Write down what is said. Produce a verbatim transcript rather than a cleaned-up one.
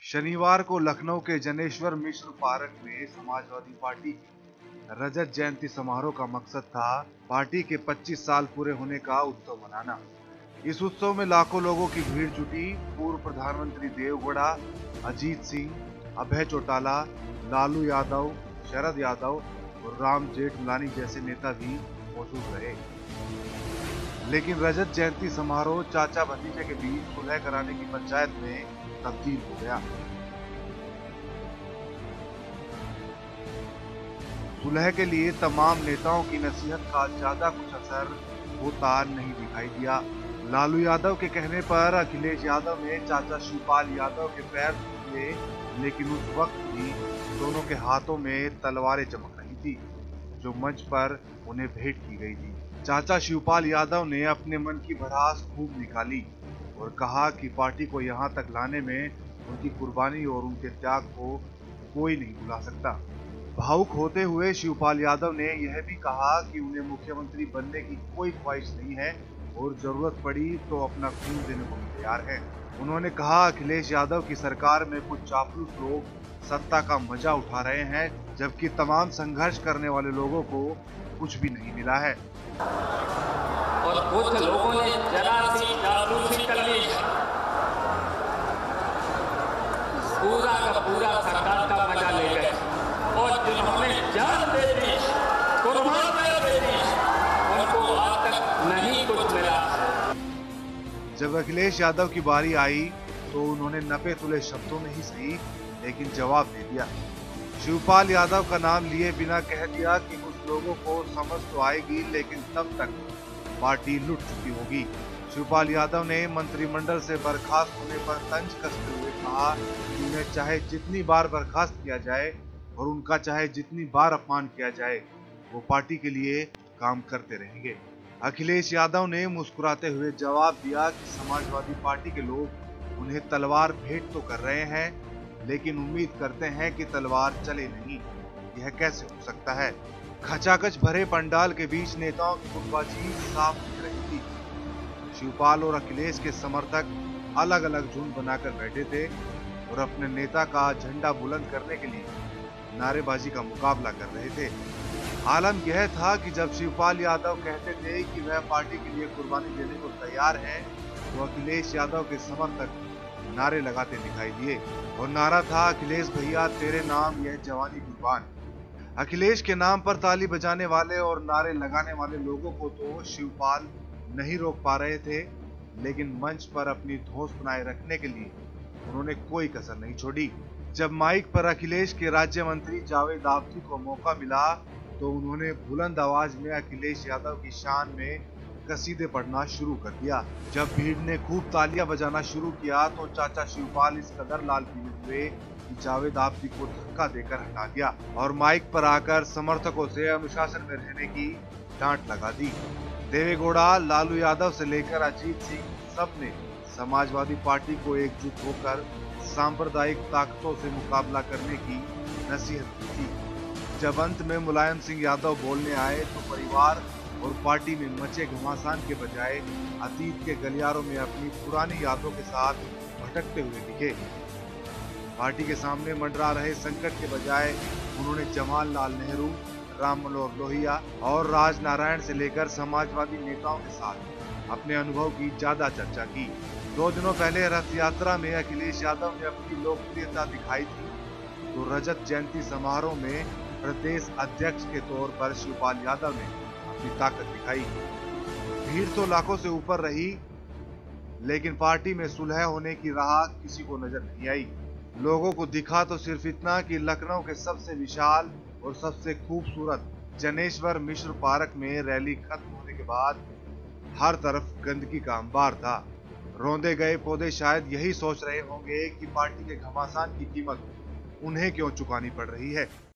शनिवार को लखनऊ के जनेश्वर मिश्र पार्क में समाजवादी पार्टी की रजत जयंती समारोह का मकसद था पार्टी के पच्चीस साल पूरे होने का उत्सव मनाना। इस उत्सव में लाखों लोगों की भीड़ जुटी। पूर्व प्रधानमंत्री देवगौड़ा, अजीत सिंह, अभय चौटाला, लालू यादव, शरद यादव और राम जेठमलानी जैसे नेता भी मौजूद रहे। लेकिन रजत जयंती समारोह चाचा भतीजे के बीच सुलह कराने की पंचायत में तब्दील हो गया। सुलह के लिए तमाम नेताओं की नसीहत का ज्यादा कुछ असर होता नहीं दिखाई दिया। लालू यादव के कहने पर अखिलेश यादव ने चाचा शिवपाल यादव के पैर छुए, लेकिन उस वक्त भी दोनों के हाथों में तलवारें चमक रही थी जो मंच पर उन्हें भेंट की गई थी। चाचा शिवपाल यादव ने अपने मन की भड़ास खूब निकाली और कहा कि पार्टी को यहां तक लाने में उनकी कुर्बानी और उनके त्याग को कोई नहीं भुला सकता। भावुक होते हुए शिवपाल यादव ने यह भी कहा कि उन्हें मुख्यमंत्री बनने की कोई ख्वाहिश नहीं है और जरूरत पड़ी तो अपना खून देने को भी तैयार है। उन्होंने कहा, अखिलेश यादव की सरकार में कुछ चापलूस लोग सत्ता का मजा उठा रहे हैं, जबकि तमाम संघर्ष करने वाले लोगों को कुछ भी नहीं मिला है। और कुछ लोगों ने जरा सी चापलूसी कर ली, पूरा का पूरा सरकार का मजा ले गए और जिन्होंने जान दे दी, कुर्बान दे दी, उनको आज तक नहीं कुछ मिला। जब अखिलेश यादव की बारी आई तो उन्होंने नपे तुले शब्दों में ही सही, लेकिन जवाब दे दिया। शिवपाल यादव का नाम लिए बिना कह दिया कि कुछ लोगों को समझ तो आएगी, लेकिन तब तक पार्टी लुट चुकी होगी। शिवपाल यादव ने मंत्रिमंडल से बर्खास्त होने पर तंज कसते हुए कहा कि उन्हें चाहे जितनी बार बर्खास्त किया जाए और उनका चाहे जितनी बार अपमान किया जाए, वो पार्टी के लिए काम करते रहेंगे। अखिलेश यादव ने मुस्कुराते हुए जवाब दिया कि समाजवादी पार्टी के लोग उन्हें तलवार भेंट तो कर रहे हैं, लेकिन उम्मीद करते हैं कि तलवार चले नहीं। यह कैसे हो सकता है? खचाखच भरे पंडाल के बीच नेताओं की गुटबाजी साफ दिख रही थी। शिवपाल और अखिलेश के समर्थक अलग अलग झुंड बनाकर बैठे थे और अपने नेता का झंडा बुलंद करने के लिए नारेबाजी का मुकाबला कर रहे थे। आलम यह था कि जब शिवपाल यादव कहते थे कि वह पार्टी के लिए कुर्बानी देने को तैयार हैं, तो अखिलेश यादव के समर्थक नारे लगाते दिखाई दिए और नारा था, अखिलेश भैया तेरे नाम यह जवानी कुर्बान। अखिलेश के नाम पर ताली बजाने वाले और नारे लगाने वाले लोगों को तो शिवपाल नहीं रोक पा रहे थे, लेकिन मंच पर अपनी धौंस बनाए रखने के लिए उन्होंने कोई कसर नहीं छोड़ी। जब माइक पर अखिलेश के राज्य मंत्री जावेद आफरी को मौका मिला तो उन्होंने बुलंद आवाज में अखिलेश यादव की शान में कसीदे पढ़ना शुरू कर दिया। जब भीड़ ने खूब तालियां बजाना शुरू किया तो चाचा शिवपाल इस कदर लाल पीले हुए कि जावेद आफरी को धक्का देकर हटा दिया और माइक पर आकर समर्थकों से अनुशासन में रहने की डांट लगा दी। देवेगौड़ा, लालू यादव से लेकर अजीत सिंह, सब ने समाजवादी पार्टी को एकजुट होकर सांप्रदायिक ताकतों से मुकाबला करने की नसीहत की थी। जब अंत में मुलायम सिंह यादव बोलने आए तो परिवार और पार्टी में मचे घमासान के बजाय अतीत के गलियारों में अपनी पुरानी यादों के साथ भटकते हुए दिखे। पार्टी के सामने मंडरा रहे संकट के बजाय उन्होंने जवाहरलाल नेहरू, राम मनोहर लोहिया और राजनारायण से लेकर समाजवादी नेताओं के साथ अपने अनुभव की ज्यादा चर्चा की। दो दिनों पहले रथ यात्रा में अखिलेश यादव ने अपनी लोकप्रियता दिखाई थी, तो रजत जयंती समारोह में प्रदेश अध्यक्ष के तौर पर शिवपाल यादव ने अपनी ताकत दिखाई। भीड़ तो लाखों से ऊपर रही, लेकिन पार्टी में सुलह होने की राह किसी को नजर नहीं आई। लोगों को दिखा तो सिर्फ इतना कि लखनऊ के सबसे विशाल और सबसे खूबसूरत जनेश्वर मिश्र पार्क में रैली खत्म होने के बाद हर तरफ गंदगी का अंबार था। रौंदे गए पौधे शायद यही सोच रहे होंगे कि पार्टी के घमासान की कीमत उन्हें क्यों चुकानी पड़ रही है।